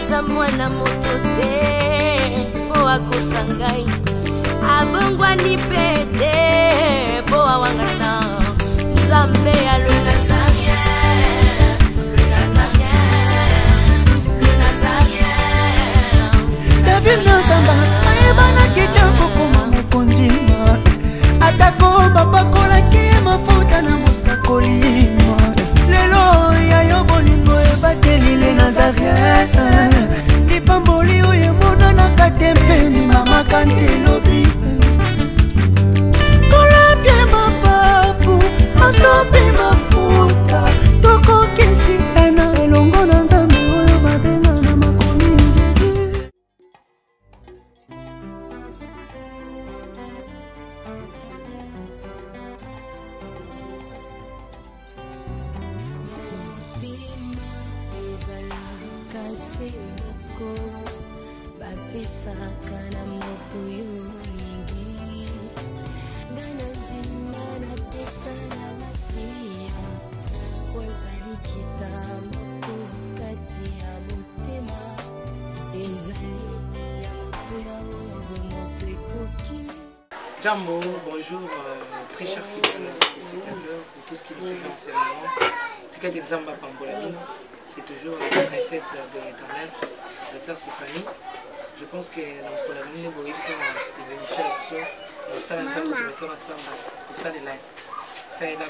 naza mwana moto te po akosa ngai abongwani pe te po awangana nzambe ya le nazarien David Nzamba ayebana kitoko koma mokondima atako bapakolaki mafuta na mosakolima lelo yayo bolingo ebateli le Nazareth lipamboli oyo emonanaka te mpeni mama kantelobi kolapie mapapu masopi mafuta tokokisitana elongo na nzambe oyo babenga na makomi Jésus. Bapisaka na moto yo mingi ngana zima na pesa na masiya wazali kita moto kati ya motema ezali ya moto ya moto ekoki. Jambo, bonjour, très chers fidèles spectateurs, pour tous qui nous suivent en ce moment. En tout cas, des Zamba Pambolabino, c'est toujours la princesse de l'éternel, la sœur Tiffany. Je pense que dans le Pambolabino, vous voyez que l'émission là-dessus, nous sommes en train de mettre ensemble pour ça les lives. Ça est là,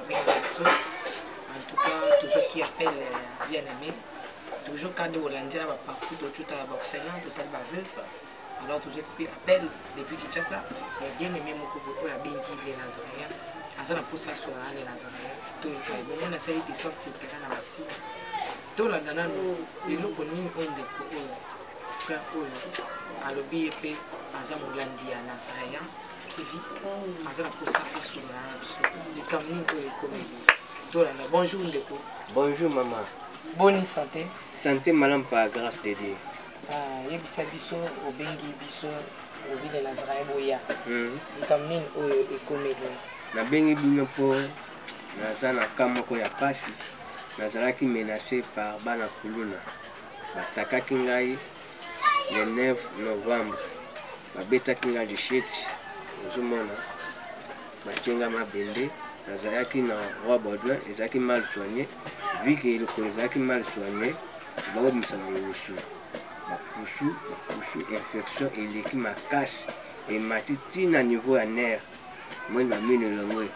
en tout cas, toujours qui appelle bien aimé, toujours quand on l'a dit, partout, tout à l'orphelin, tout à la veuve. Alors toujours qui appelle depuis Kinshasa, il a bien aimé mon coco, il a bien dit les Nazaréens. Azana pour ça sur les Nazaréens. Tout le monde, on a essayé de sortir de la masse. Tout le monde, les locaux ont des frères à l'OBP, Azana Moulandi à Nazaréens, TV, Azana pour ça sur les camions comme tout le monde. Bonjour Ndeko. Bonjour maman. Bonne santé. Santé madame par grâce de Dieu. Yebisa biso obengi biso obile Nazareth boya ikamnin oyo ekomelo na bengi bino po naza na kamoko ya pasi nazalaki menacé par bana kuluna batakaki ngai le 9 novembre babetaki ngai lichette ozomona batenga mabende nazalaki na roi Baudouin ezalaki mal soigné vu que eloko ezalaki mal soigné baobimisa na loso bapusu infection eleki makasi emati ntina niveau ya nerf moi bamine elongwe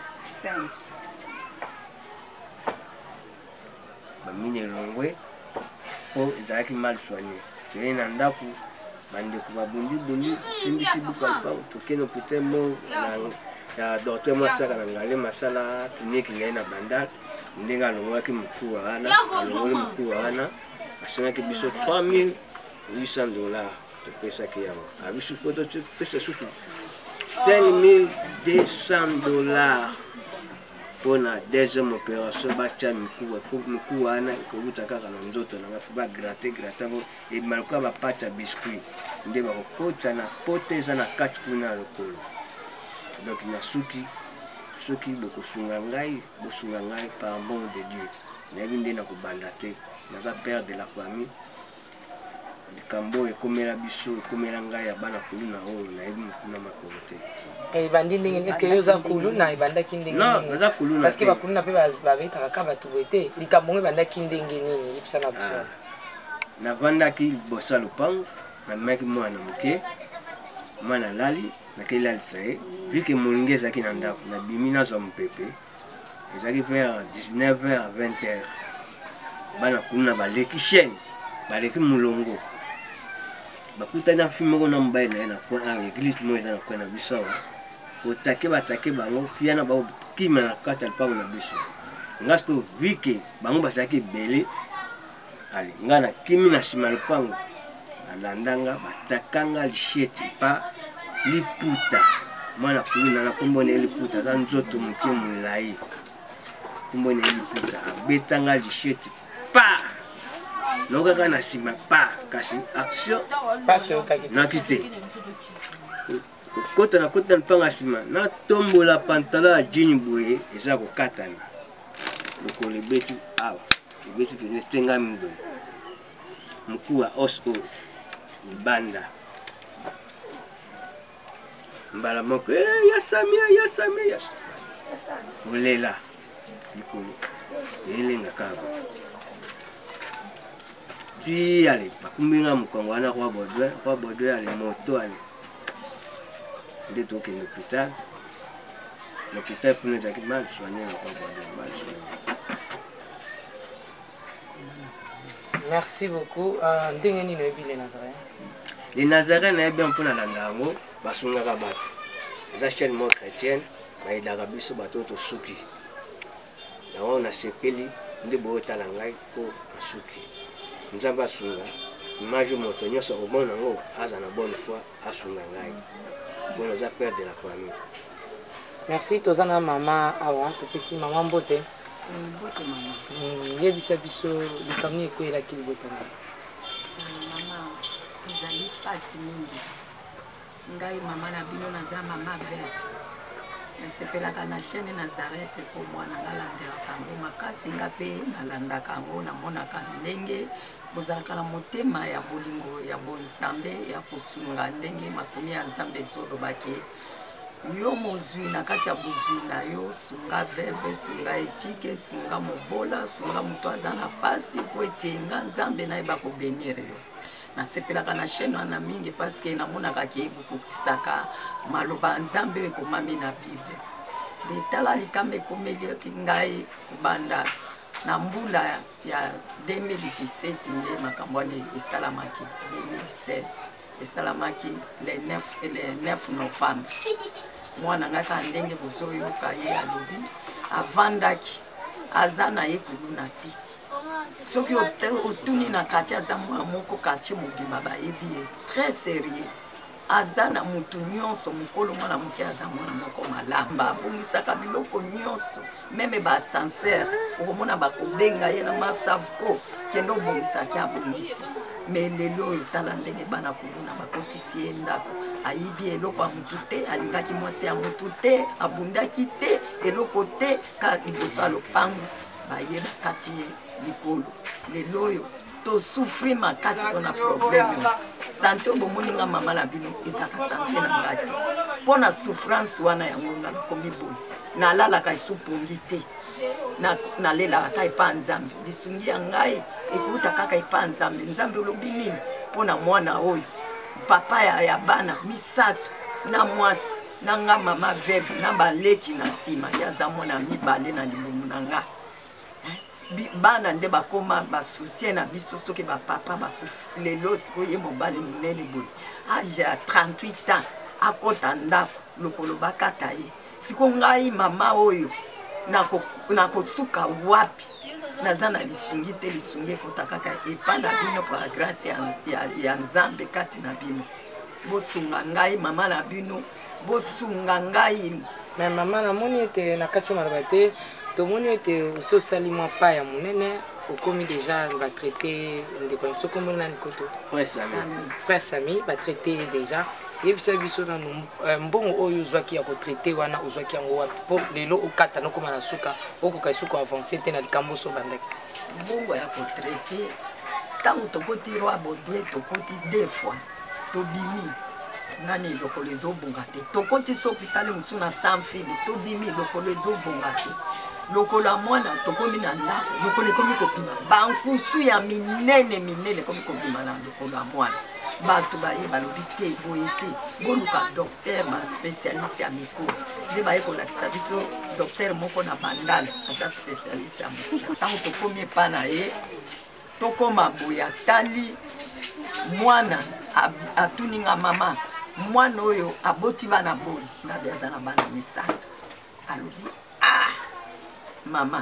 bamine elongwe mpo ezalaki mal soigné toyei na ndako bandeko babundibundi timbisi buka mpango tokende hôpital mo ya docteur mo asaka na ngale masala tuniki ngai na bandal ndenge alongwaki mokuwa wana alongoli mokuwa wana asengaki biso 3800 $, topesaki yango abiso poto topesa susu 5200 $. Pour la deuxième opération, bacha miku wana ikobuta kaka na nzoto na ba gratter et malko ba pacha biscuit nde ba kokota na pote za na kati kuna lokolo. Donc na suki bokosunga ngai par bon de Dieu. Na binde na kobanda te na za père de la famille. Kambo ekomela biso ekomela ngai ya bana kuluna oyo na yebi mukuna makolo te. Bandi ndenge est-ce que yoza kuluna ibandaki ndenge nini? Non, naza kuluna. Parce que bakuluna pe babeta kaka batu bote. Likambo ibandaki ndenge nini yipisa na biso. Na vandaki bosa lupango na maki mwana muke. Mwana lali na kila lisae. Vu que molinge ezaki na ndako na bimi na zo mpepe. Ezaki vers 19h à 20h. Bana kuluna baleki chaîne. Baleki mulongo. Bakutana filme ko na mbaye na kwa église mo eza na kwa na bisawa otake batake bango fiana ba kima na kata alpango na biso ngasko wiki bango basaki belé ali ngana kimi na sima alpango alandanga batakanga lichette pa liputa mwana kulina na kombone liputa za nzoto muke mulai kombone liputa abetanga lichette pa non kana sima pa kasi action pas yo kaki na kite kota na mpanga sima na tombola pantalon ya jean boye eza ko katana lokole betu awa betu ke tenga mbo mkuu wa OSO Banda mbala moko ya Samia olela likolo elenga kaka ti ale bakumbinga mokongo wana kwa Baudouin ale moto ale nde tokende l'hôpital pour nous dire mal soigné mal soigné. Merci beaucoup. Ndengeni no ebi les Nazaréens. Les Nazaréens na bien pour na landango basungaka bato. Les chaînes mo chrétienne ba idaka biso bato to suki. Na ona sepeli nde boota la ngai ko suki. Nzamba sunga image moto nyoso obona ngo aza na bonne foi asunga ngai. Pour nous perdre la famille. Merci tozana maman awa topesi maman mbote. Mbote mama. Yebisa biso likamni ekwela kili botana. Mama ezali pasi mingi. Ngai mama na bino naza mama veuve. Nasepelaka na chaîne Nazareth po mwana ngalandelaka yango makasi nga mpe nalandaka yango namonaka ndenge bozalaka na motema ya bolingo ya bonzambe ya kosunga ndenge makomi ya nzambe ezolobaki yo mozwi na kati ya bozwi na yo sunga veve sunga etike sunga mobola sunga moto aza na pasi po ete nga nzambe nayeba kobenire yo nasepelaka na chaîne wana mingi paske namonaka kebukokisaka maloba ya nzambe ekomami na bible letala likambo ekomeli ngai banda na mbula ya 2017 nde makambo wana esalamaki 2016 esalamaki le 9 novembre mwana ngai ka ndenge bozoyoka ye alobi avandaki aza na ye kuluna te soki otuni na kati aza mwana moko kati mobima bayebi ye très sérieux aza na mutu nyonso mokolo mwana moke aza mwana moko malamu babongisaka biloko nyonso meme baascenseur okomona bakobenga ye na masavuko kende obongisaki abongisi me lelo oyo tala ndenge bana kuluna bakotisi ye ndako ayibi eloko ya mutu te alingaki mwasi ya mutu te abundaki te eloko te ka liboso ya lopango baye bakati ye likolo lelo oyo tosufri makasi mpona probleme sante obomoninga mama na bino ezaka sante na ngai te mpona souffrance wana yango nga nakomi boye nalalaka esupungi te nalelaka ka epa nzambe lisungi ya ngai ekuta kaka epa nzambe nzambe olobi nini mpona mwana oyo papa ya bana misato na mwasi na nga mama veve na baleki na nsima yaza mwana mibale na libumu na nga bana nde bakoma basoutien na biso soki bapapa bakufi lelo sikoyo ye mobali monene boye age ya 38 ans akota ndako lokolo bakata ye siko ngai mama oyo nakosuka wapi naza na lisungi te lisungi ekota kaka epa na bino par grâce ya nzambe kati na bino bosunga ngai mama na bino bosunga ngai me mama namoni ete na kati ya maloba te tomoni ete osi osali mwa pa ya monene okomi déjà batraité ndeko na biso komoni nani koto frère Sami batraité déjà yebisa biso nanu mbongo oyo ozwaki ya kotraité wana ozwaki yango wapi mpo lelo okata nokoma na suka okoka suka avance te na likambo oso bandaki mbongo ya kotraité ntango tokoti roi Baudouin tokoti 2 fois tobimi nani lokolo ezobonga te tokoti so hôpital mosusu na Sanfili tobimi lokolo ezobonga te lokolo ya mwana tokomi na ndako lokolo ekomi kobima bankusu ya minene ekomi kobima na lokolo ya mwana bato baye balobi te boye te boluka docteur baspécialiste ya mikolo nde baye kolakisa biso docteur moko na bandala aza spécialiste ya mikolo ntango tokomi epa na ye tokoma boye atali mwana atuninga mama mwana oyo aboti bana boni ngabe aza na bana misato alobi mama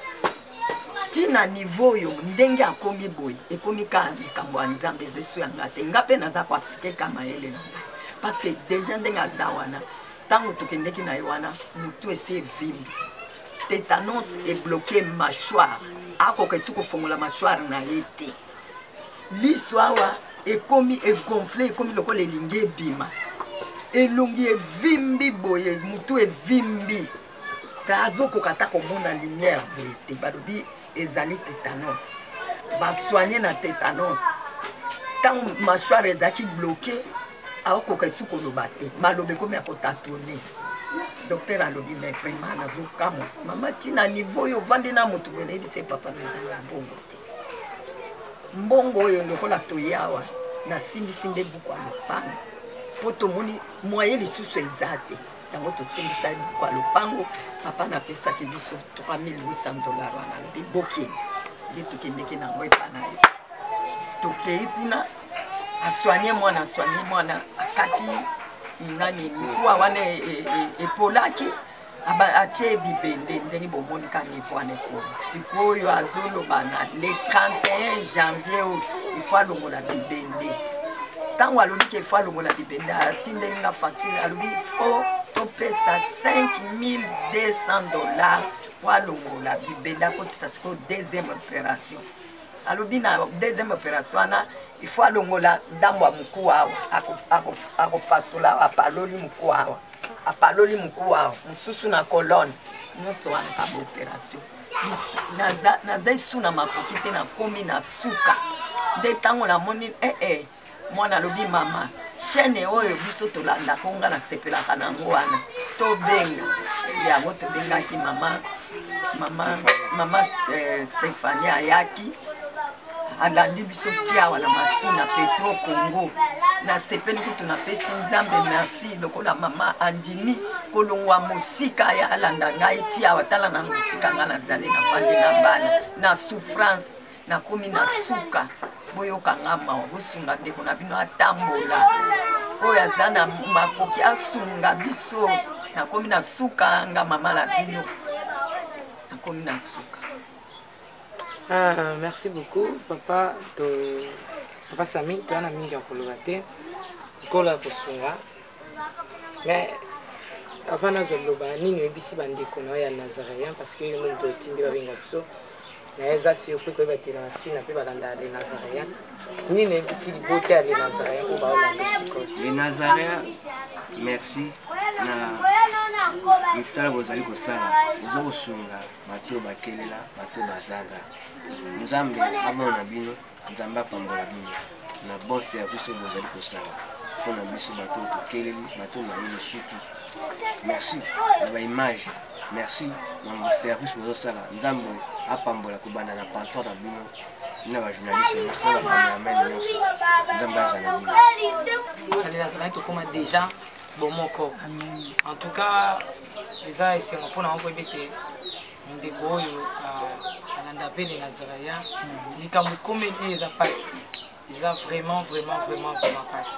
tina niveau oyo ndenge akomi boye ekomi kaka likambo ya nzambe ezesu yanga te nga mpe naza koaplike kama ele na ngai parce que déjà ndenge aza wana ntango tokendeki na ye wana motu esi evimbi tétanos ebloke mâchoire akoka esi kofongola mâchoire na ye te liso awa ekomi egonfle ekomi lokola elingi ebima elongi evimbi boye motu evimbi azokoka ata komona lumière boye te balobi ezali tétanos basoigne na tétanos ntango mâchoire ezalaki bloqué aokoka esu koloba te maloba ekomi ya kotatone docteur alobi mais vraiment nazokamwa mama ntina niveau oyo ovandi na motu boye nayebi se papa nazala mbongo te mbongo oyo lokola toyawa nasimbisi nde buku ya lopango mpo tomoni moye lisusu eza te yango tosimbisa buku ya lopango papa napesaki biso 3800 wana alobi bokende nde tokendeki nango epa na ye tokei kuna aswanye mwana akati nani mikuwa wana epolaki atie bibende ndenge bomoni ka niveau wana ekomi sikoyo azoloba na le 31 janvier oyo ifo alongola bibende ntango alobi ke ifo alongola bibende atindeli nga facture alobi fo topesa 5200 dollars po alongola bibende akotisa sikoyo deuxième opération alobi na deuxième opération wana il faut alongola ndambo ya mukuu awa akopasola apaloli mukuu awa apaloli mukuu awa mosusu na colonne nyonso wana ka baopération naza esu na makoki te nakomi na suka nde ntango namoni mwana alobi mama chaîne oyo biso tolandaka nga nasepelaka nango wana tobenga yango tobengaki mama Stéphanie ayaki alandi biso tiawa na masina Petro Congo na sepeli kutu na pesi nzambe merci lokola mama andimi kolongwa musika ya alanda ngai tiawa tala na musika nga nazali na bande na bana na souffrance na komi na suka boyoka ngama bosunga ndeko na bino atambola oyo aza na makoki asunga biso na komi na suka nga mama na bino na komi na suka. Merci beaucoup, papa Sami, tu as un ami qui a colobaté, Kola Kosunga. Mais avant de nous ni nous ici bandi kono ya Nazaréen parce que nous nous tindi ba binga biso. Mais ça c'est au peu que ba tena si na pe ba landa les Nazaréens. Ni nous ici liboté à les Nazaréens ou ba la musique. Les Nazaréens, merci na misala bozali kosala ozo kosunga bato bakelela bato bazaga nzambe amona bino nzambe apambola bino na bon service bozali kosala mpona biso bato tokeleli bato na ye suki merci na baimage merci na service bozosala nzambe apambola kobanda na pantor na bino na bajournaliste nyonso na bacameraman nyonso nzambe aza na bino les Nazaréens tokoma déjà bon mon corps. En tout cas, les a essayé pour nous embêter. On découvre à l'andapé les Nazaréens. Dit comme combien ils a passé. Ils a vraiment passé.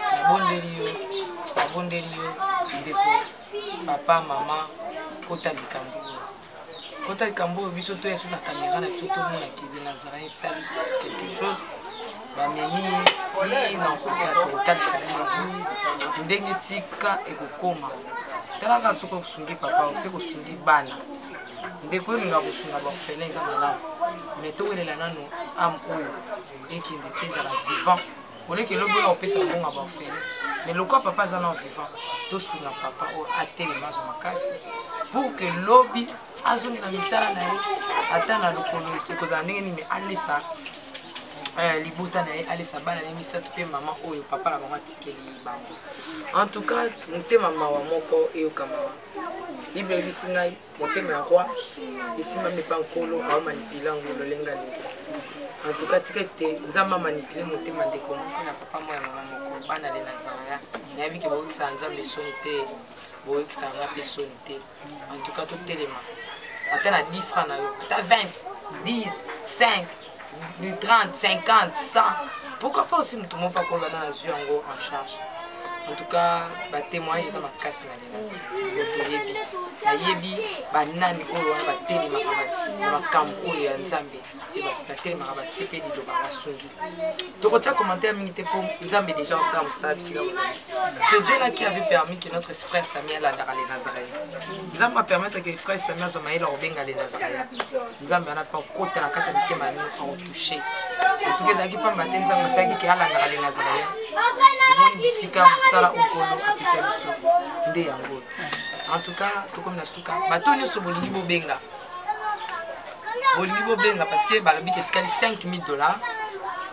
La bonne délire, on découvre papa, maman, Kota Likambo. Kota Likambo, bisoto est sur la caméra, la bisoto mon qui les Nazaréens sali quelque chose. Bamemi ti na hotel salima ndenge tika ekokoma talaka soko kusungi papa ose kusungi bana ndeko linga kusunga ba orphelin eza malamu mais to welela nano am oyo ekinde teza la vivant oleke lobo ya opesa bonga ba orphelin mais lokwa papa za na vivant to sunga papa o atelema zo makasi pour que lobi azongi na misala na ye atana lokolo ekozala ndenge nini alesa libota na ye alesa bana na misato pe mama oyo papa la mama tikeli bango. En tout cas motema mawa moko eyokama libre bisi ngai motema ya roi esimba mepa nkolo ao manipula ngo lolenga lelo. En tout cas tika te nzamba manipule motema ndeko moko ya papa moya mama moko bana le Nazaréen nayebi ke boyokisa nzambe soni te boyokisa nga pe soni te. En tout cas totelema ata na 10 francs na yo ata 20 10 5 30, 50, 100. Pourquoi pas aussi nous ne pouvons pas qu'on va dans la zone en charge. En tout cas, les témoignages sont ma casse na yebi. Na yebi ba nani oyo ba telema ba kampo ya nzambe. Et ba telema ba tipe di do ba sungi. Donc on tient commentaire minute pour nzambe déjà ensemble ça bisika vous avez. Ce Dieu là qui avait permis que notre frère Samuel a les Nazaréens. Nzambe va permettre que frère Samuel soit maïla obenga les Nazaréens. Nzambe n'a pas côté na kati ya tema ni sans toucher. En tout cas, qui pas matin nzambe saki ki ala ngala les Nazaréens. Mon bisika musala okolo apisa biso nde yango. En tout cas, tout comme na suka, bato nyonso bolingi bobenga. Bolingi bobenga parce que balobi ke tikali $5000.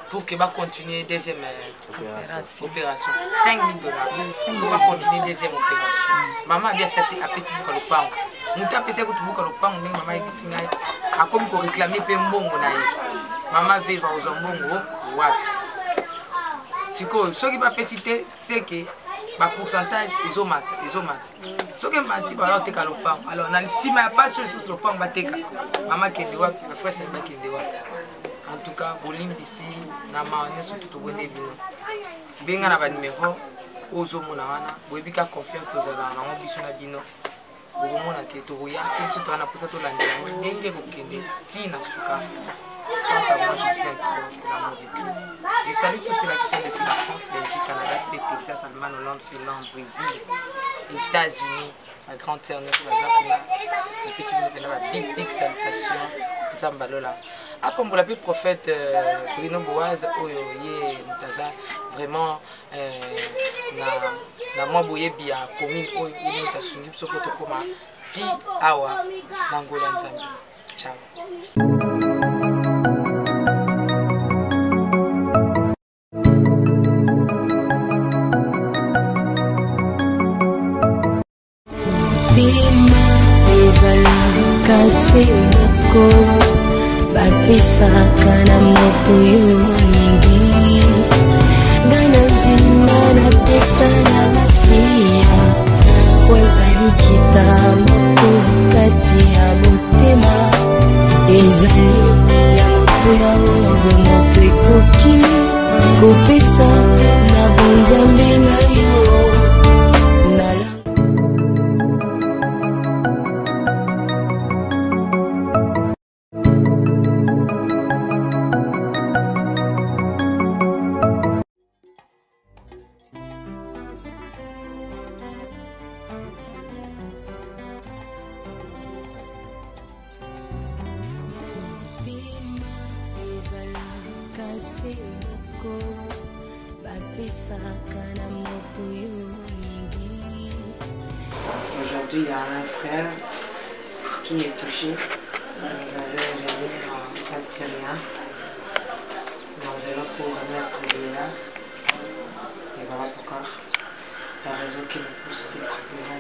pour que va continuer deuxième opération. 5 000 $ pour continuer deuxième opération. Maman a bien accepté à pesi buka lopango. Muta pesi ko tubuka lopango ndenge maman ebisi ngai. Akomi ko réclamer pe mbongo na ye. Maman veille va aux mbongo wapi. Siko soki ba pesi te c'est que ba pourcentage izomata. Soki mati ba teka lopango. Alors na sima ya pas sur lopango ba teka. Maman kende wapi, ba frère c'est ba kende wapi. En tout cas, Bolim d'ici, Namaone surtout tout bonnet bino. Benga na ba numéro, ozo monawana, boibika confiance to zala na ngo biso na bino. Bokomona ke to boya, ke biso to na posa to landela, ndenge ko kende, ti na suka. Quant à moi, je sens trop de l'amour de Christ. Je salue tous ceux qui sont depuis la France, Belgique, Canada, States, Texas, Allemagne, Hollande, Finlande, Brésil, États-Unis, ma grande sœur Nelson Bazapina. Et puis c'est une big salutation. Nzambalola. Ah, comme vous l'appelez prophète Bruno Boaz, Mutaza, vraiment, na moi boye bia commune oyo ili mutasungi biso poto koma ti awa nangola nzambe. Ciao. Bima ezali kasi moko bapisaka na moto yo mingi ngana nzima na pesa na masiya wezali kita moto kati ya motema ezali ya moto ya oyo moto ekoki kopesa na bonzambe na yo. Aujourd'hui, il y a un frère qui est touché. Nous allons venir en Algérie. Nous allons pour remettre là. Et voilà pourquoi la raison qui me pousse d'être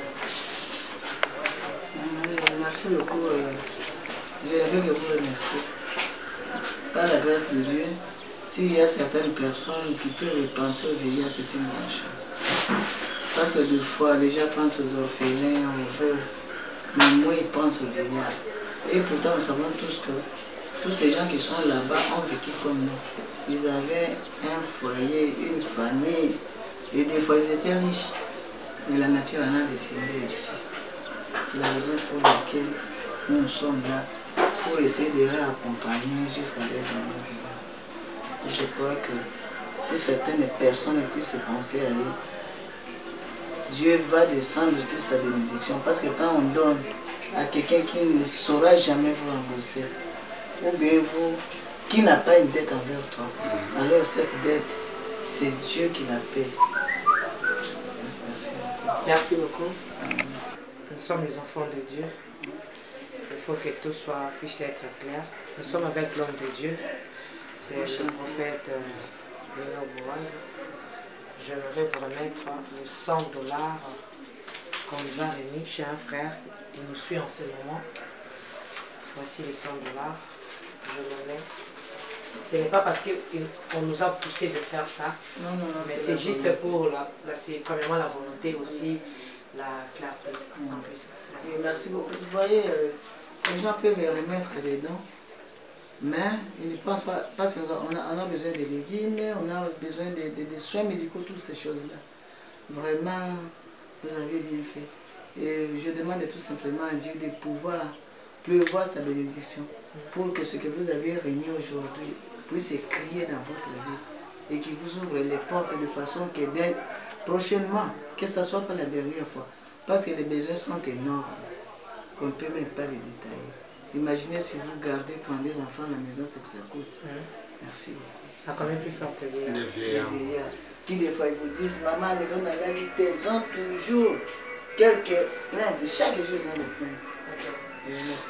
présent. Merci beaucoup. Je ne veux que vous remercier. Par la grâce de Dieu, s'il y a certaines personnes qui peuvent penser au VIH, c'est une bonne chose. Parce que des fois, les gens pensent aux orphelins, aux veuves, mais moi, ils pensent au VIH. Et pourtant, nous savons tous que tous ces gens qui sont là-bas ont vécu comme nous. Ils avaient un foyer, une famille, et des fois, ils étaient riches. Mais la nature en a décidé ici. C'est la raison pour laquelle nous sommes là, pour essayer de les accompagner jusqu'à leur dernier. Et je crois que si certaines personnes puissent penser à eux, Dieu va descendre toute sa bénédiction. Parce que quand on donne à quelqu'un qui ne saura jamais vous rembourser, ou bien vous, qui n'a pas une dette envers toi, alors cette dette, c'est Dieu qui la paie. Merci beaucoup. Nous sommes les enfants de Dieu. Il faut que tout puisse être clair. Nous sommes avec l'homme de Dieu. C'est le prophète Bruno Boaz. J'aimerais vous remettre les 100 $ qu'on nous a remis chez un frère. Il nous suit en ce moment. Voici les 100 $. Je le mets. Ce n'est pas parce qu'on nous a poussé de faire ça. Non, mais c'est juste pour c'est premièrement la volonté aussi, la clarté. En plus. Merci beaucoup. Vous voyez, les gens peuvent remettre des dons. Mais ils ne pensent pas, parce qu'on a besoin de légumes, on a besoin des soins médicaux, toutes ces choses-là. Vraiment, vous avez bien fait. Et je demande tout simplement à Dieu de pouvoir pleuvoir sa bénédiction pour que ce que vous avez remis aujourd'hui puisse crier dans votre vie et qu'il vous ouvre les portes de façon que prochainement, que ce ne soit pas la dernière fois. Parce que les besoins sont énormes, qu'on ne peut même pas les détailler. Imaginez si vous gardez 32 enfants à la maison, c'est que ça coûte. Merci beaucoup. À combien plus fort que les vieillards qui des fois ils vous disent, maman, les dons à la vie, ils ont toujours quelques plaintes. Chaque jour, ils ont des plaintes. Merci beaucoup.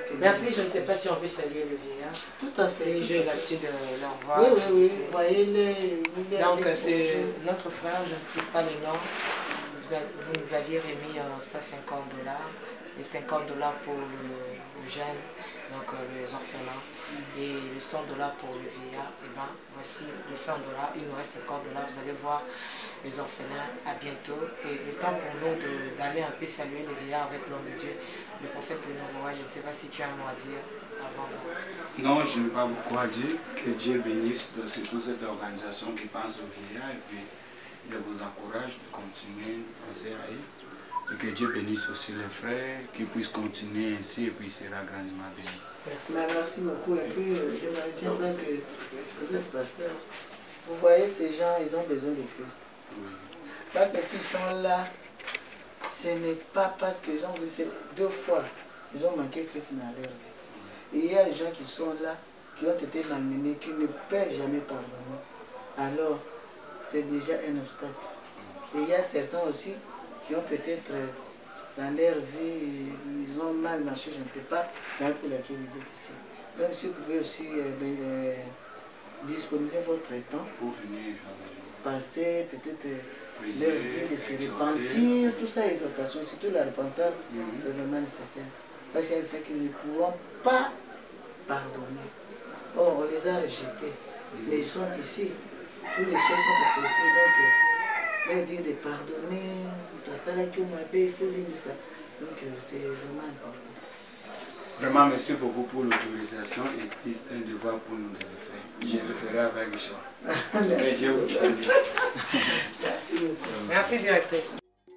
Merci, je ne sais pas si on peut saluer le vieillard. Tout à fait. J'ai l'habitude de leur voir. Oui, oui, oui. Voyez-les. Donc, c'est notre frère, je ne sais pas le nom. Vous nous aviez remis ça $50 et $50 pour le jeune, donc les orphelins, et le $100 pour le vieillard. Et bien, voici le $100, il nous reste $50. Vous allez voir les orphelins à bientôt. Et le temps pour nous d'aller un peu saluer les vieillards avec l'homme de Dieu, le prophète Bruno Roy. Je ne sais pas si tu as un mot à dire avant de... Non, je n'ai pas beaucoup à dire. Que Dieu bénisse toute cette organisation qui pense aux vieillards. Et puis, je vous encourage de continuer à penser à eux. Et que Dieu bénisse aussi les frères, qu'ils puissent continuer ainsi et puis il sera grandement béni. Merci. Merci beaucoup. Et puis, je me retiens parce que vous êtes pasteur. Vous voyez, ces gens, ils ont besoin de Christ. Oui. Parce que s'ils sont là, ce n'est pas parce qu'ils ont vu 2 fois, ils ont manqué Christ dans leur vie. Et il y a des gens qui sont là, qui ont été malmenés, qui ne peuvent jamais pardonner. Alors, c'est déjà un obstacle. Et il y a certains aussi qui ont peut-être dans leur vie, ils ont mal marché, je ne sais pas, là pour laquelle ils êtes ici. Donc si vous pouvez aussi disponibiliser votre temps Pour venir, passer peut-être leur dire de se repentir, tout ça, exhortation, surtout la repentance, c'est vraiment nécessaire. Parce qu'il y a ceux qui ne pourront pas pardonner. Oh, on les a rejetés, mais ils sont ici, tous les choses sont à côté, donc leur dire de pardonner, il faut lire ça. Donc c'est vraiment important. Vraiment, merci beaucoup pour l'autorisation et puis c'est un devoir pour nous de le faire. Je le ferai avec joie. Merci. Je vous bénisse. Merci beaucoup. Merci, directrice.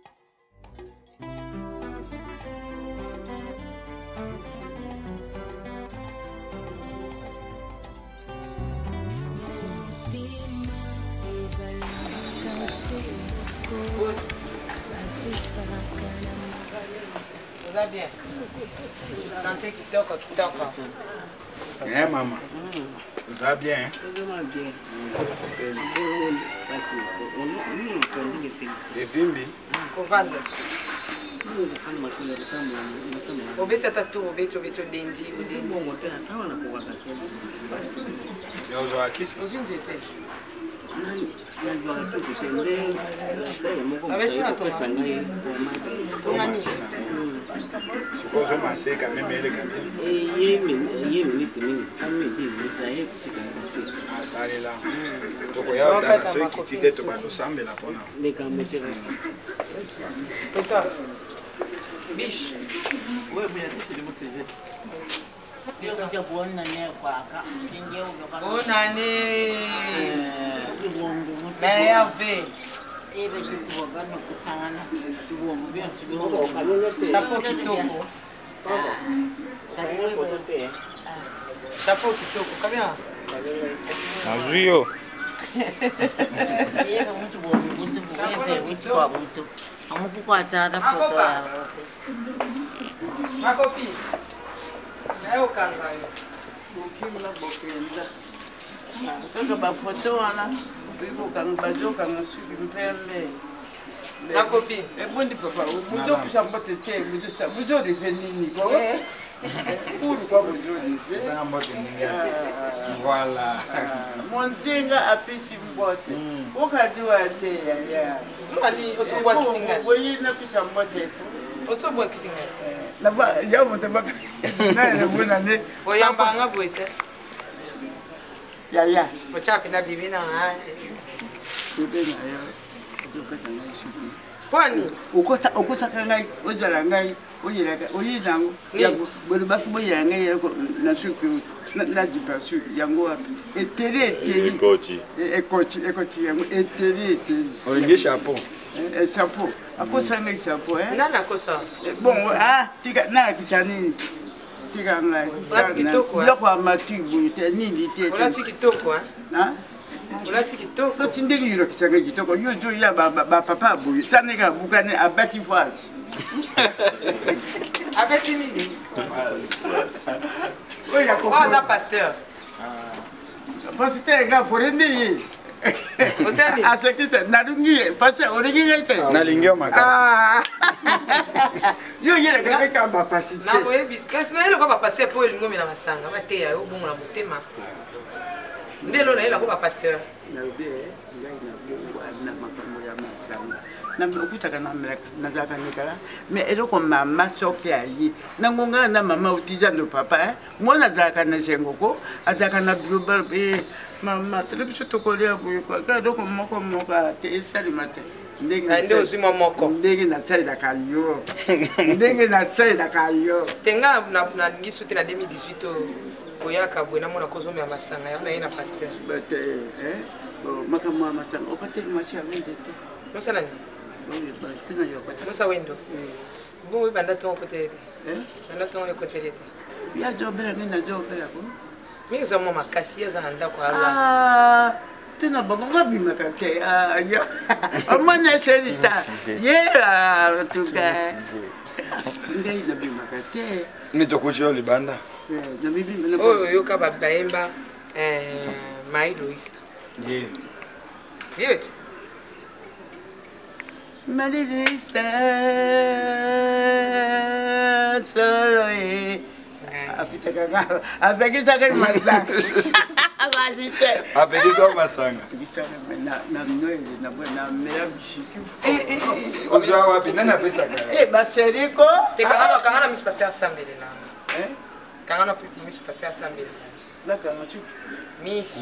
Vous allez bien? Sentez kitoko. Hein, maman? Vous allez bien? Hein? Les Vimbi? Kovanda. Obeti atatu obeti odendi. Ozunzete. Suppose on say quand même elle Chapeau kitoko, kabia. Nazuyo. Ma copine. É o casal. Ma copine. É bom de papai. O mudou para chamar tete, mudou de venini. Pourquoi vous dites? Voilà. Montinga a pisi mbote. Ukajua de ya. Zuali osobwa kisinga. Boyi na pisa mbote. Osobwa kisinga. Na ba ya mo tamba. Na le bona ne. Oyamba nga boite. Ya. Ochapi na bibi na ha. Bibi na ya. Ukata na shipi. Kwani? Ukota kangai ojala ngai. Oyi nango yango bolo baku boya ngai yako na suku na jipasu yango wapi eteli ekoti yango eteli Olingi chapeau. chapeau akosa ngai chapeau Nana kosa. Bon tika na kisani tika ngai loko amatibu te nini te Ola tikitoko na Ola tikitoko. ko tindeli ro kisanga kitoko yo jo ya ba papa boy taneka bukane abati fasi Abeti nini? Oya ko Oza pasteur. Pasteur ga forendi. Osani? Asekite narungi pasteur origi gaite. Nalingio makasi. Yo yele kaka ba pasite. Na boye bis kasi na ele ko ba pasteur po elingo mena masanga ba te ya yo bongo na motema. Ndelo na ele ko ba pasteur. Na be ngai na bongo na makambo ya masanga. Na ukutaka na zaka nikala mais eloko mama soki ayi nangonga na mama utiza ndo papa mwana zaka na sengoko azaka na global mama telebiso tokolia boye kwa kadoko moko ke esali mate ndenge ozima moko ndenge na sali da kayo ndenge na sali da kayo tenga na ngisu te na 2018 oyaka bwe na mona kozomya masanga ya na ye na pasteur bate makambo ya masanga opateli mashi ya wende te mosala ni Musa wendo. Bon oui banda ton côté. Banda ton côté était. Ya jobela ngina jobela ko. Mimi za mama kasi ya za nda kwa ala. Ah, tena bonga bima kake. Ah, ya. Amanya selita. Yeah, tuka. Ngai na bima kake. Ni tokuchio libanda. Na bibi na. Oh, yo ka ba baemba Mai Louis. Yeah. Viet. Marilisa solo afita kaka afekisa kama masanga abajite Apekisa masanga. afekisa na nwele na bwana mera bishiki Ozwa wapi nana pesa kaka? baseriko Te kangana Miss Pasteur Assemblée na. Kangana Miss Pasteur Assemblée. la kama chu Miss.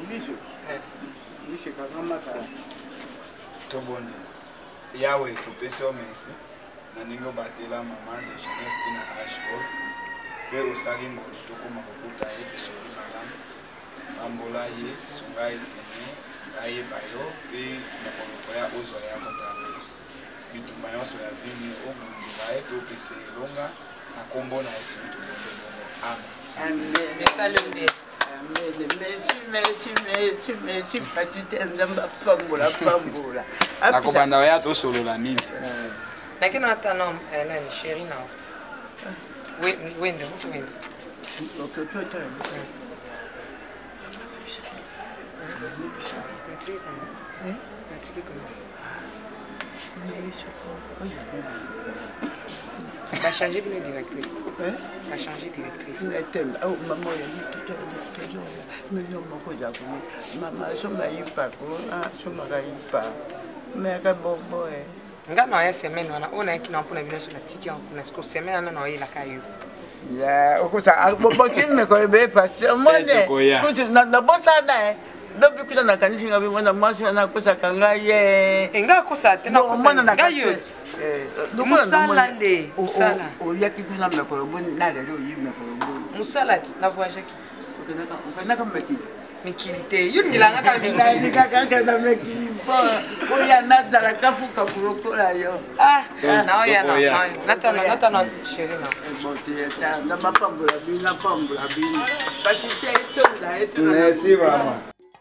Miss kama maka Tobonde. Yawe tupese omesi na ningo batela mama de jeunesse na Ashford pe osali ngolo tokoma kokuta eti soli malamu ambola ye songa esene aye bayo pe mokoloko ya ozwa ya kotala bitumba nyonso ya vini obundila ye pe opesa elonga na kombo na yesu tobonde bongo amen. Mesalonde. Merci, patite nzamba pambula. Nakobanda ya tosolola nini? Nakena tano nani chérie na. Wendo, musi wendo. Okay, toi. Va changer de directrice. Va changer directrice. Oh, maman, il y a maman, soma yipa ko, soma yipa. Mais ka bobo Nga na ya semaine wana ona ekina mpona bino so la tiki en kuna sko semaine na oyi la kayo. Ya, okusa bobo kinme ko be pasi. Mone. Kuti na bosa na Dobi kuna na kanisi ngabi mwana mwasi na kosa kanga ye. Enga kosa tena kosa nga yo. Musala nde. Musala. Oyaki kuna mekorobo na lelo yi mekorobo. Musala na voyage ki. Okanaka mekili. Mikilite. Yo ngilanga ka mikili. Nika kanga na mekili po. Oya nazala kafuka kurokola yo. Ah, na oya na. Nata na chérie na. Bon, ça na mapambula bina pambula bina. Parce que eto na. Merci maman.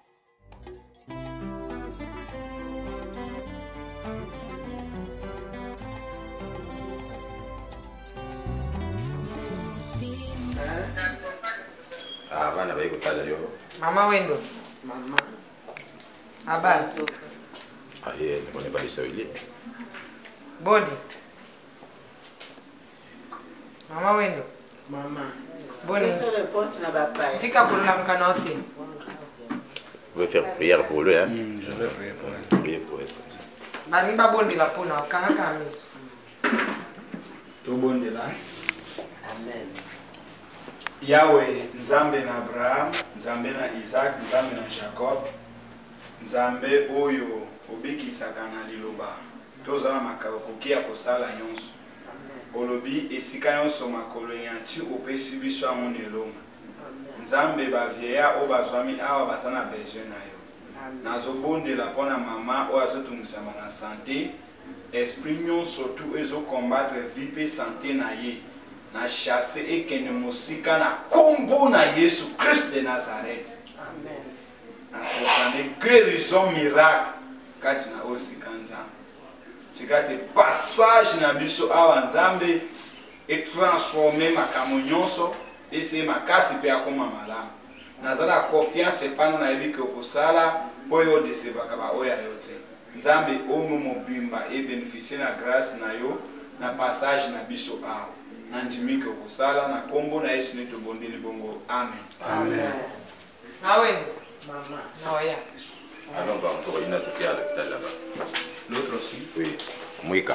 Bana bayi kutala yo. Mama wendo. Mama. Aba. Aye, ni kone bali sawili. Bodi. Mama wendo. Mama. Boni. Tika kulula mkanote. Vous pouvez faire prière pour lui, hein? Je vais prier pour elle. Bani ba bondi la pona kanga kamiso. Tobonde la. Amen. Yahweh, Nzambe na Abraham, Nzambe na Isaac, Nzambe na Jacob, Nzambe oyo obikisaka na liloba. Tozala makakokia kosala nyonso. Olobi esika nyonso makolo yanti opesi biso amona elonga. Nzambe bavieya o bazwami awa baza na besoin na yo. Nazobondela mpona mama oyo azotungisama na santé. Esprit nyonso tu ezokombattre vie pe santé na ye. Na chasse et que ne mosika na kombo na Yesu Christ de Nazareth. Amen. Na kokande guérison miracle kati na osika nzambe. Tikate passage na biso awa nzambe et transformer makambo nyonso ese makasi pe akoma malamu. Nazala confiance epana na yebi ke okosala po yo desevaka ba oya yote. Nzambe omo mobimba e bénéficier na grâce na yo. na passage na biso awa nandimiki okosala na kombo na Yesu nde tobondeli bongo amen. Amen. Amen. Maman. Noya. Alors on va encore une autre qui est à l'hôpital là-bas. L'autre aussi? Oui, Mouika.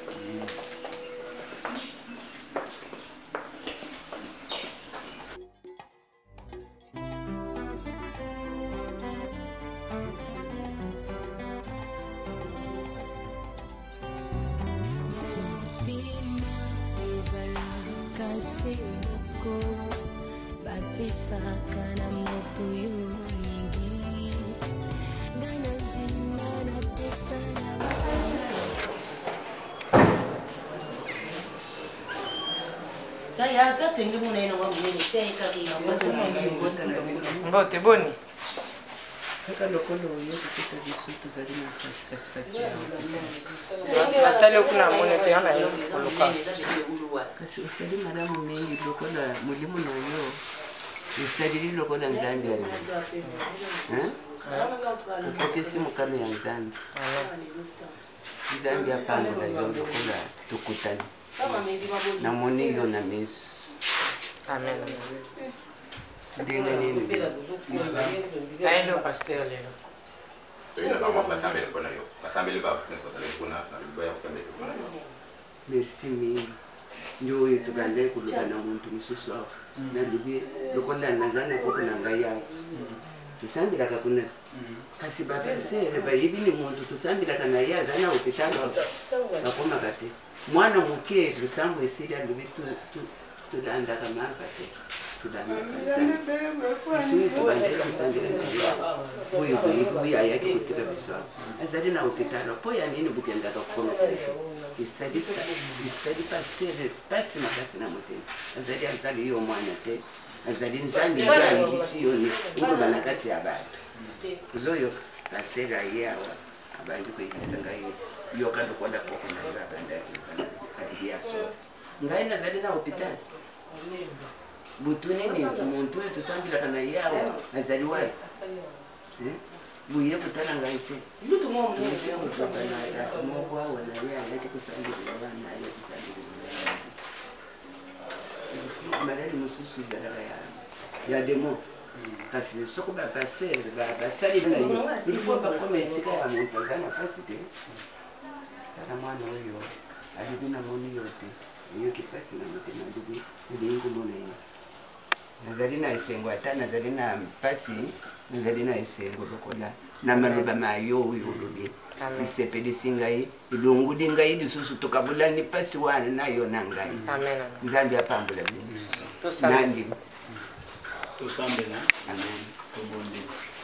Bapisaka na moto yo mingi ngana nzima na pesa na basi kaya kasengi munene wa munene teka kina Mbote boni. Kaka lokolo yo kupita biso tozali na kasi katikati ya Batali okuna mone te yana yo koluka. kasi osali malamu mingi lokola mulimu na yo esalili lokola nzambe ali okotisi mokano ya nzambe nzambe apangola yo lokola tokutani namoni yo na miso Amen. ndenge nini Aendo pasteur lelo. Toina kama basambele kona yo. Basambele ba nesotale kuna na biboya kusambele kuna yo. merci mingi ndio oyo tobandai koloba na muntu mosusu awa nalobi lokola nazana koko na ngai awa tosambelaka kuna kasi bapasere bayebi ni muntu tosambelaka na ye aza na hopitalo bakomaka te mwana moke losambo esili alobi tolandaka maka te tolandaka tobandai kosambela oyo boyebi ayaki kotika biso awa azali na hopitalo mpo ya nini bokendaka kono isali pastere pasi makasi na motema azali azali yo mwana te azali nzambe ayebisi yo ngoloba na kati ya bato ozoyo pasere aye awa abandi koyebisa ngai yoka lokola koko na yo abandi aso ngai nazali na hopitali butu nini muntu oyo tosambelaka na ye awa azali wapi buye kutana ngai te moko awa naye alaki kosambelela bana aye kosambelela maladi mosusu ezalaka ya demo kasi soko bapasere basaleli na ye ilifo bakoma esika ya moto aza na pasi te tala mwana oyo alibi namoni yo te eyoki pasi na motema alibi elingi komona ye nazali na esengo ata nazali na pasi nazali na esengo lokola na maloba mayo oyo olobi lisepelisi ngai elongoli ngai lisusu tokabulani pasi wana nayo na ngai nzambe apambola bino nandi tosambela amen tobondi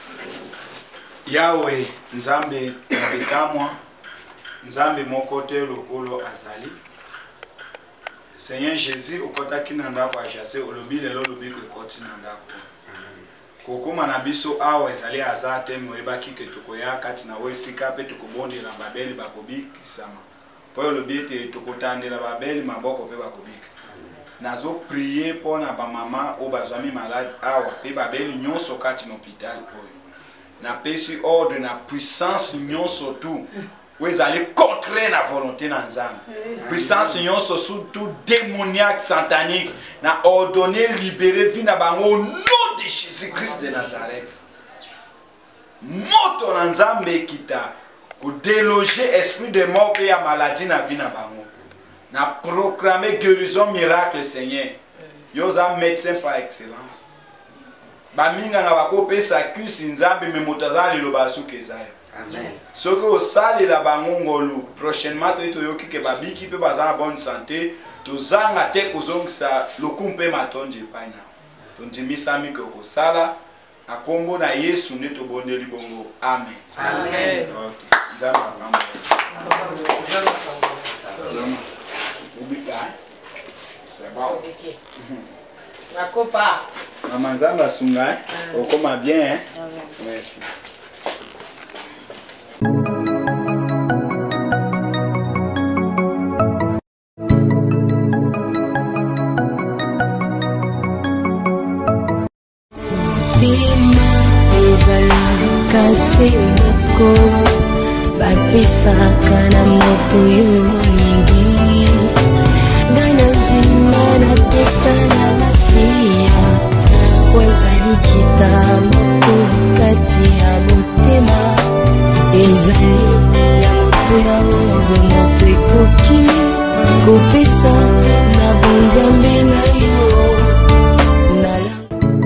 yawe nzambe abekamwa nzambe moko te lokolo azali Seigneur Jésus okotaki na ndako ya chase olobi lelo lobi ko ekoti na ndako kokoma na biso awa ezali aza te moyebaki ke tokoya kati na esika mpe tokobondela babeli bakobikisama mpo olobi ete tokotandela babeli maboko mpe bakobika nazopriye mpo na bamama oyo bazwami malade awa mpe babeli nyonso kati na hôpital oyo napesi ordre na puissance nyonso tu oyo ezali contre na volonté na nzambe puissance nyonso surtout démoniaque satanique na ordonné libéré vi na bango au nom de Jésus-Christ de Nazareth moto na nzambe ekita kodeloger esprit de mort mpe ya maladie na vi na bango na proclamer guérison miracle Seigneur yo oza médecin par excellence baminganga bakopesa kusi nzambe me moto aza liloba suki ezaya amen soki osalela bango ngolu prochainement toyi toyoki ke babiki mpe baza na bonne santé tozanga te kozongisa lokumu mpe matondi epai na tondimisami ke okosala na kombo na Yesu nde tobondeli bongo amen amen nzambe apambola c'est bon Nakopa. Maman Nzambe asunga okoma bien merci Bapisaka na moto yo mingi kopesa na bonzambe na yo nala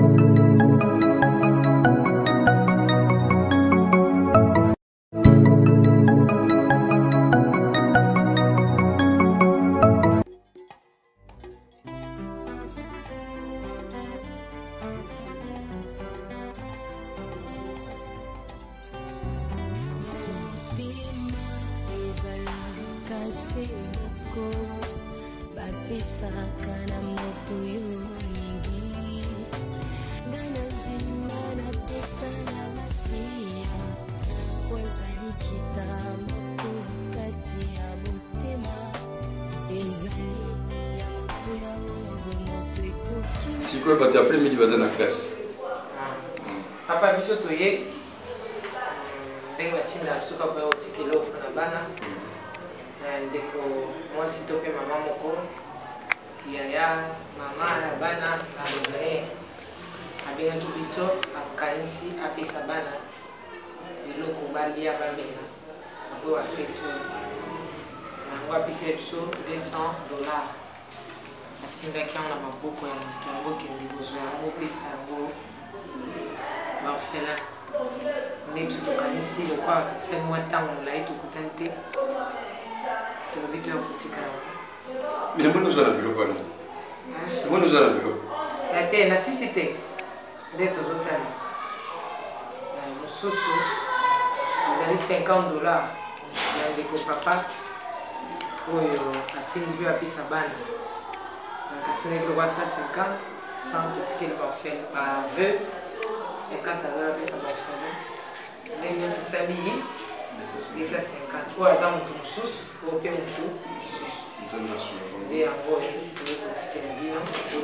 bapesaka na moto yo mingi ngai na ndima napesa na masiya po ezali kita moto kati ya motema ezali ya moto ya oyo moto ekoki sikoyo bato ya premier baza na classe papa biso toye ndenge batinda biso kaka ya kotikela mpona bana ndeko mwasi to mpe mama moko yaya mama na bana abozale abengaki biso akanisi apesa bana eloko balia bamela yango bafeto yango apesaki biso $200 atindaki yango na maboko ya moto yango okende kozwa yango opesa yango baorphelin nde biso tokanisi lokwa esali mwa ntango molai tokutani te tolobi to ya kotika yango mina mbona ozala biloko wana mbona ozala biloko ya te na sisi te nde tozotalisa mosusu ezali $50 ya ndeko papa oyo atindi mpe bapesa bana donc atindaki lokwa 150 100 totikeli baveu 50 ave bapesa baorphelin nde nyonso esali eza 50 oyo aza motu mosusu oyo mpe motu mosusu nde yango oyo kotikela bino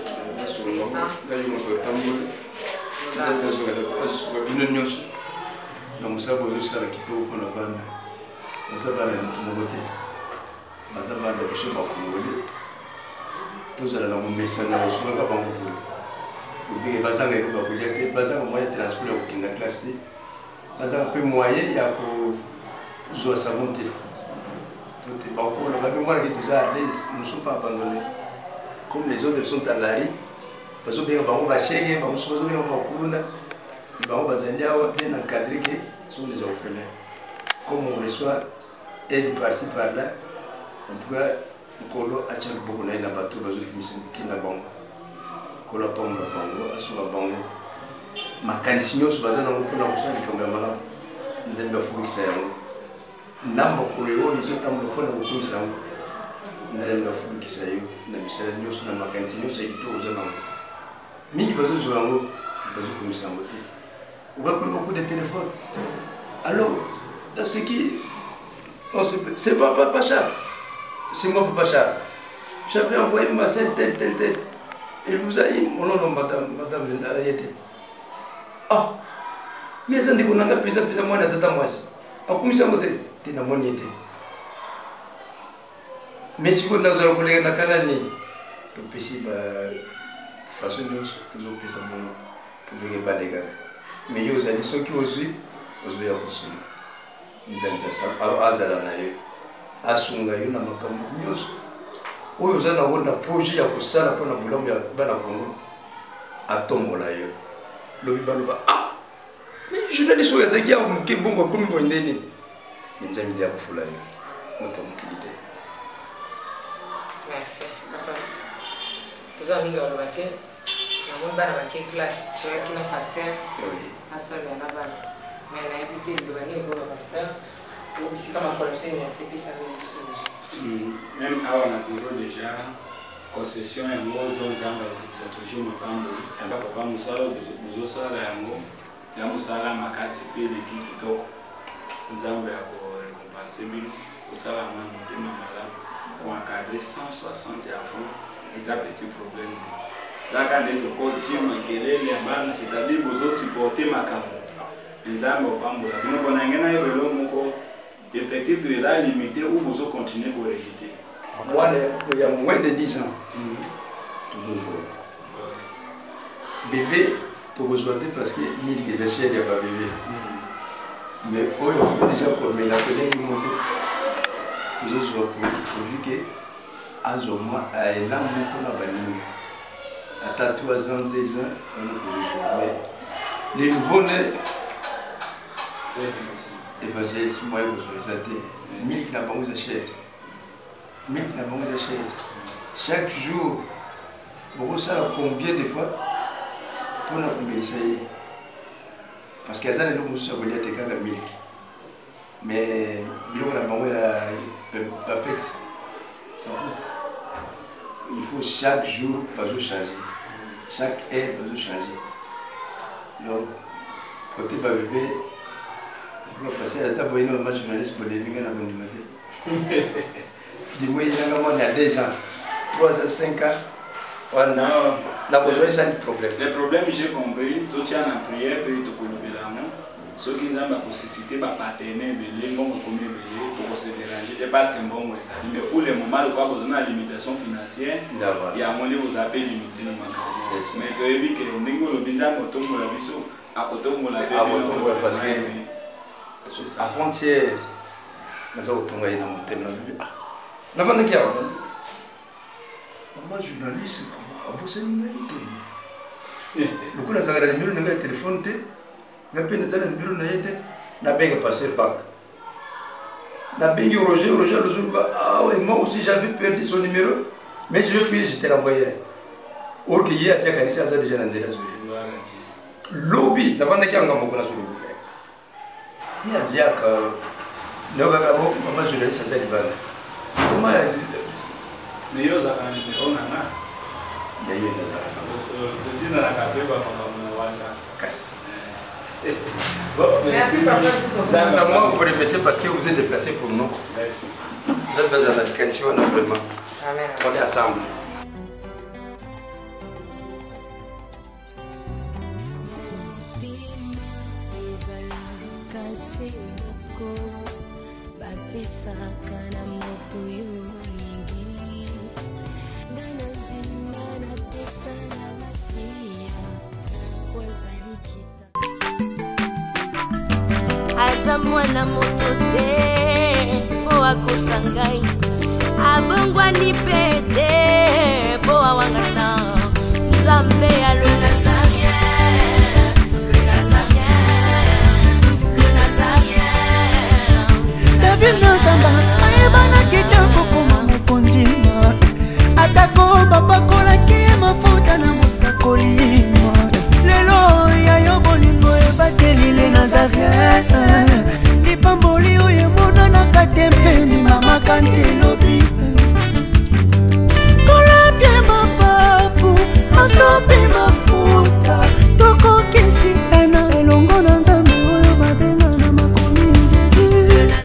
bino nyonso na mosala ozosala kitoko mpona bana baza bana ya motu moko te baza bana ya biso bakongoli tozala na momesana osungaka bango boye povike bazanga eloko ya kolia te bazanga moyen ya transport ya kokenda classe te bazanga mpe moyen ya kozwa savon te bakola babemonaki toza à l'aise nous ne sommes pas abandonnés comme les autres sont à la rue bazobenga bango bashege bamosusu bazobenga bakunda bango bazali awa bien encadré que sont des orphelins comme on reçoit aide par-ci par-là en tout cas nkolo atya loboko na ye na bato bazobimisa moki na bango nkolo apambola bango asunga bango makanisi nyonso baza nango mpona kosala likambo ya malamu nzambe afulukisa yango na mokolo oyo ezotambola mpona kokomisa yango nzambe afulukisa yo na misala nyonso na makanisi nyonso ya kitoko oza nango mingi bazozwa yango bazokomisa yango te obakoki beaucoup de téléphone alors ce qui c'est pas Papa Charles, c'est moi Papa Charles. J'avais envoyé ma sœur telle. Elle vous a dit, oh non, madame Ayete. Ah, mais ça dit qu'on a pisa moi na tata moi. En comme ça moté, t'es na mon été. Mais si vous n'avez pas collègue na canal to pesi ba façon de toujours pesa bon pour venir ba les gars. Mais yo za dit ceux qui osent ya kosuma. Nzambe azala na ye asunga yo na makambo nyonso oyo oza nango na projet ya kosala mpona bolamu ya bana Kongo atombola yo lobi baloba mais journaliste oyo azaki awa moke mbongo akomi boye ndeni me nzambe nde akofula yo moto ya mokili te. Merci papa toza mingi oloba te namoni bana bake classe toyaki na paster asalwa na bana mais nayebi te liloba nini mpona paster obisika makolo biso eniati epesameli biso même awa na bureau déjà concession yango do nzambe alokitisa toujours mapamboli papa mosala bozosala yango ya mosala makasi mpe eleki kitoko nzambe ya korécompense bino kosala yango na motema malamu koencadre 160 ya fond eza petit problème te kaka nde tokotia makelele ya bana c'est-à-dire bozosupporte makambo nzambe opambola bino mpona nge na ebelo moko effectif eza limité ou vous continuez pour rejeter. Moi, il y a moins de 10 ans, toujours joué. Bébé, tu as joué parce que 1000 des achats, il n'y a pas bébé. Mais quand on peut déjà comme la télé, toujours joué pour vu que azoma aela moko na baninga ata 3 ans 2 ans un autre niveau mais les nouveaux-nés évangélisme moyen besoin te milk na bango za cher chaque jour beaucoup ça combien de fois pour na kumelisa ye parce que azana lo musa bolia te kanga milk mais biloko na bango ya papex il faut chaque jour pas changer chaque heure pas changer donc côté ba bébé on va passer à la table une match journaliste pour les linga na bondi matin du moins il y a moins de 2 ans 3 ans 5 ans on a besoin sans problème les problèmes j'ai compris tout tient en prière puis tout pour ceux qui ont suscité ma partenaire belé bon comme belé pour se déranger et parce que bon ça mais pour le moment le quoi besoin de limitation financière il y a mon vous appelle limité mais tu as vu que ningo le bizarre moto mo la biso à côté mo la parce que avant-hier nous avons tombé dans mon thème là na vanda kia maman journaliste comment bosser ni le coup na zagara numéro na téléphone te na peine ça le numéro na yete na benga passer bac na bengi Roger le jour ah ouais moi aussi j'avais perdu son numéro mais je fui j'étais envoyé or que hier c'est quand ça déjà dans la lobby na vanda kia ngamba kuna sulu il y a Jacques le gars maman journaliste ça libana comment mais yo za kan numéro na il y a eu le dîner la capé ba maman wasa kasi. Bon, merci papa. Moi, vous remercier parce que vous êtes déplacé pour nous. Merci. Vous êtes besoin d'éducation, vraiment. Amen. On est ensemble. aza mwana moto te po akosa ngai abongwani pe te po awangata nzambe